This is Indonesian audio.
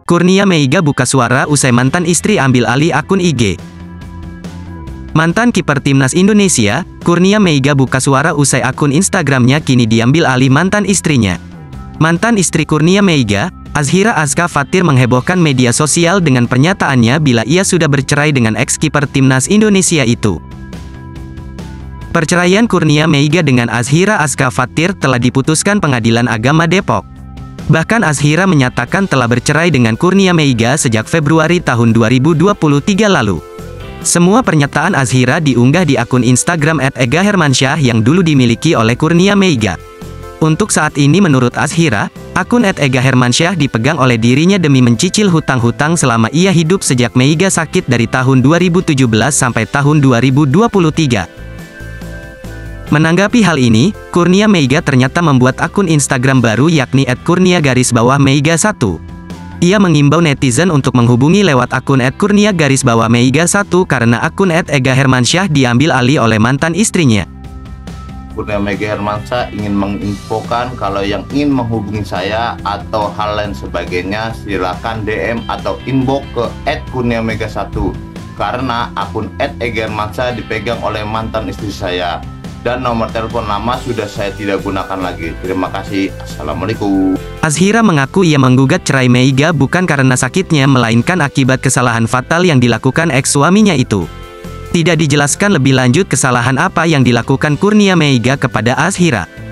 Kurnia Meiga buka suara usai mantan istri ambil alih akun IG. Mantan kiper timnas Indonesia, Kurnia Meiga buka suara usai akun Instagramnya kini diambil alih mantan istrinya. Mantan istri Kurnia Meiga, Azhira Azka Fathir menghebohkan media sosial dengan pernyataannya bila ia sudah bercerai dengan ex-kiper timnas Indonesia itu. Perceraian Kurnia Meiga dengan Azhira Azka Fathir telah diputuskan Pengadilan Agama Depok. Bahkan Azhira menyatakan telah bercerai dengan Kurnia Meiga sejak Februari tahun 2023 lalu. Semua pernyataan Azhira diunggah di akun Instagram @egahermansyah yang dulu dimiliki oleh Kurnia Meiga. Untuk saat ini menurut Azhira, akun @egahermansyah dipegang oleh dirinya demi mencicil hutang-hutang selama ia hidup sejak Meiga sakit dari tahun 2017 sampai tahun 2023. Menanggapi hal ini, Kurnia Meiga ternyata membuat akun Instagram baru yakni @kurnia_meiga1. Ia mengimbau netizen untuk menghubungi lewat akun @kurnia_meiga1 karena akun @egahermansyah diambil alih oleh mantan istrinya. Kurnia Meiga Hermansyah ingin menginfokan kalau yang ingin menghubungi saya atau hal lain sebagainya silakan DM atau inbox ke @kurniameiga1 karena akun @egahermansyah dipegang oleh mantan istri saya. Dan nomor telepon lama sudah saya tidak gunakan lagi. Terima kasih. Assalamualaikum. Azhira mengaku ia menggugat cerai Meiga bukan karena sakitnya melainkan akibat kesalahan fatal yang dilakukan ex-suaminya itu. Tidak dijelaskan lebih lanjut kesalahan apa yang dilakukan Kurnia Meiga kepada Azhira.